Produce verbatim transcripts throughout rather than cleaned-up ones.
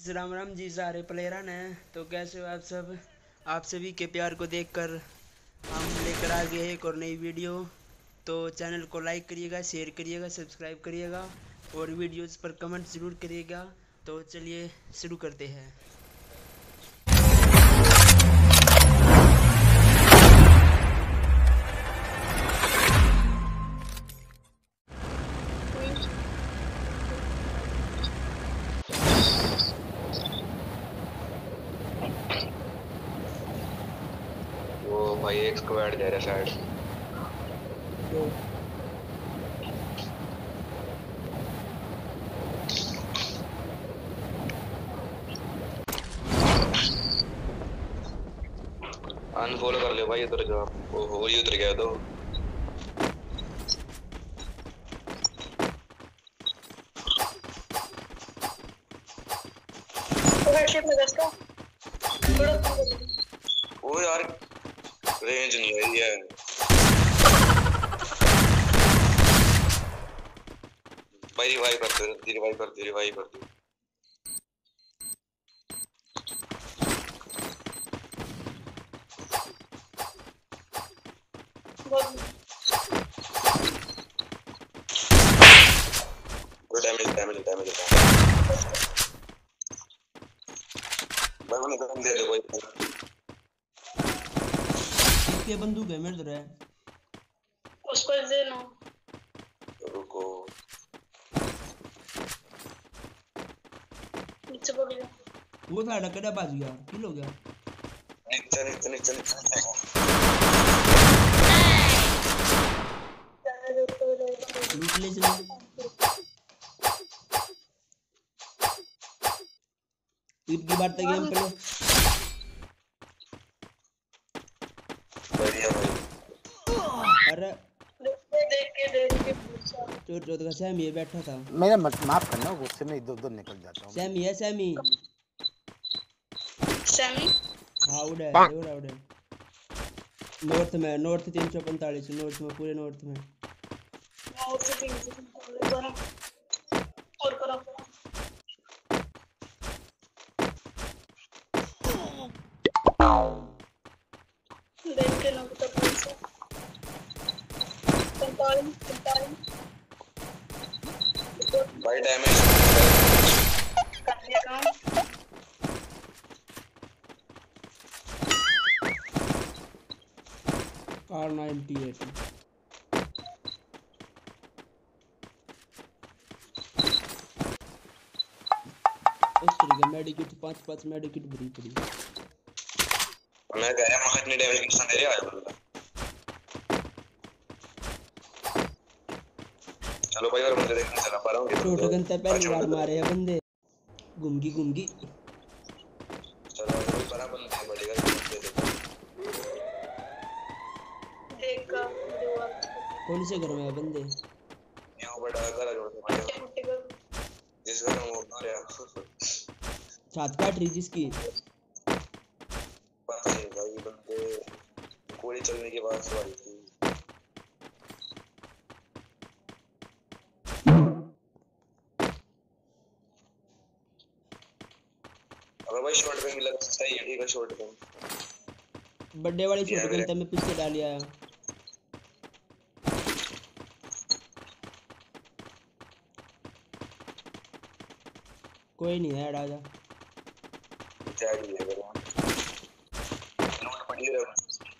राम राम जी सारे प्लेयर हैं। तो कैसे हो आप सब? आप सभी के प्यार को देखकर हम लेकर आ गए एक और नई वीडियो। तो चैनल को लाइक करिएगा, शेयर करिएगा, सब्सक्राइब करिएगा और वीडियोस पर कमेंट ज़रूर करिएगा। तो चलिए शुरू करते हैं। भाई एक स्क्वाड जा रहा है साइड अनफॉलो कर ले भाई उधर जा। ओहो ये उधर गया तो ओ यार रेंज नहीं है ये भाई रिवाइव करते हैं रिवाइव करते रिवाइव करते वो डैमेज डैमेज डैमेज भाई मैंने गन दे दे भाई ये बंदूक है मेरे है उसको दे लो। रुको नीचे पड़ गया वो साइड कड़ा बाज गया किल हो गया नीचे नीचे नीचे नीचे लूट ले चलो ईद की बार तक गेम खेलो बढ़िया भाई। अरे देख के देख के चोट चोट का सैमी ये बैठा था। मेरा माफ करना गुस्से में इधर उधर निकल जाता हूँ। सैमी है सैमी सैमी हाँ उड़ा है उड़ा उड़ा नॉर्थ में नॉर्थ तीन सौ पैंतालीस नॉर्थ में पूरे नॉर्थ में नॉर्थ तीन सौ पैंतालीस और करो देख के ना तो पैसा पैंतालीस पैंतालीस भाई डैमेज कर दिया काम कार नाइंटी एट उस तरीके मेडिकेट पांच पांच मेडिकेट भरी पड़ी मैं गया मैं इतने डैमेज की संदेरे आया बंदा। चलो भाई और बंदे देखने चला पा रहा हूं छोटे गन पहली बार मारे हैं बंदे घूमगी घूमगी चलो कोई बड़ा बंदा है बढ़ेगा दे दे देख का कौन से घर में है बंदे ये बड़ा घर है बढ़िया जिस घर में वो घर है छात काट रही जिसकी पता नहीं भाई बंदे गोली चलने के बाद सवारी थी। अगर भाई शॉट गन मिला तो सही है ठीक है शॉट गन बर्थडे वाली शॉट गन तब मैं पीछे डाल आया कोई नहीं है आजा जागी है मेरा नोट पड़ी रहा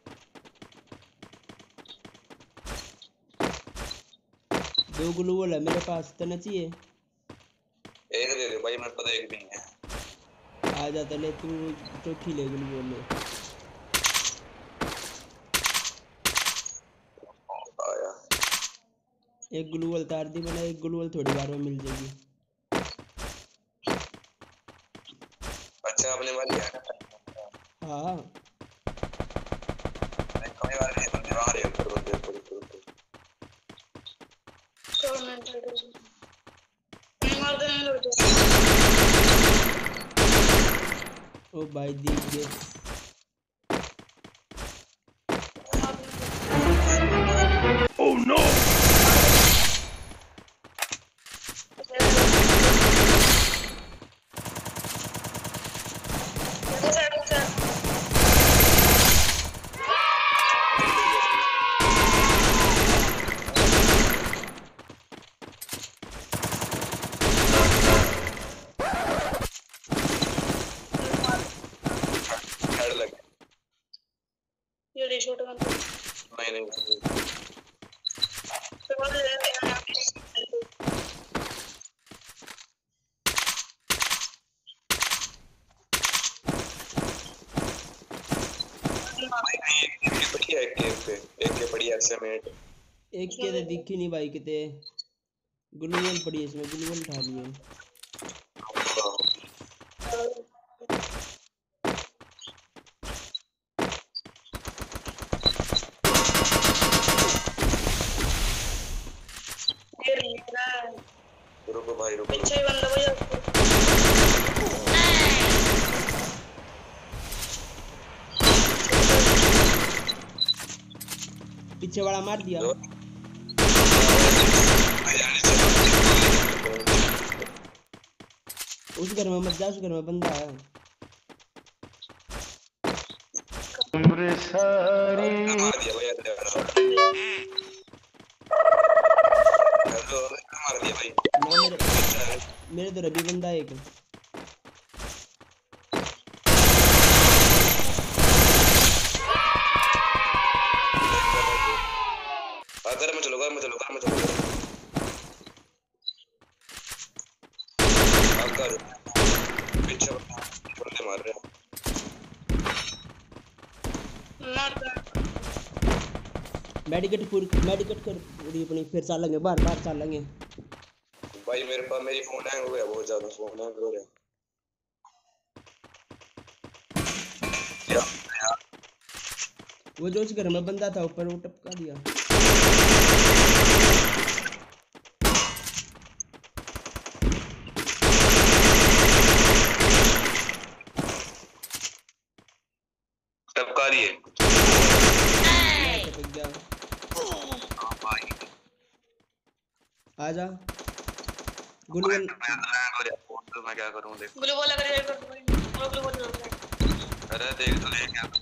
दो ग्लूवल है मेरे पास तना चाहिए एक दे दे भाई मेरे पास एक भी नहीं है आ जाता ले तू चौथी ले ग्लूवल ले आया एक ग्लूवल तार दी मैंने एक ग्लूवल थोड़ी बार में मिल जाएगी। अच्छा अपने वाली है हाँ कमी वाले नहीं बंदे बाहर है ऊपर बंदे ऊपर ऊपर तो मैं मार देने लग जा ओ भाई देख दे ओह नो एक के तो दिखी नहीं भाई किते ग्लूवल पड़ी है इसमें ग्लूवल उठा लिए रुको भाई रुको पीछे ही बंदा भैया पीछे वाला मार दिया उस घर में मत जा उस घर में बंदा है उम्र सारी मार दिया भैया मार दिया भाई ना मेरे मेरे तो रवि बंदा है एक घर में चलो घर में चलो घर में चलो घर पीछे बंदे मार रहे हैं मेडिकेट पूरी मेडिकेट कर पूरी अपनी फिर चलेंगे बाहर बाहर चलेंगे भाई मेरे पास मेरी फोन हैंग हो गया बहुत ज्यादा फोन हैंग हो रहा है वो जो उस घर में बंदा था ऊपर वो टपका दिया टपका दिए आजा गुलगुल मैं क्या करूं देख ग्लूवल लगा दे ग्लूवल लगा अरे देख तो ले क्या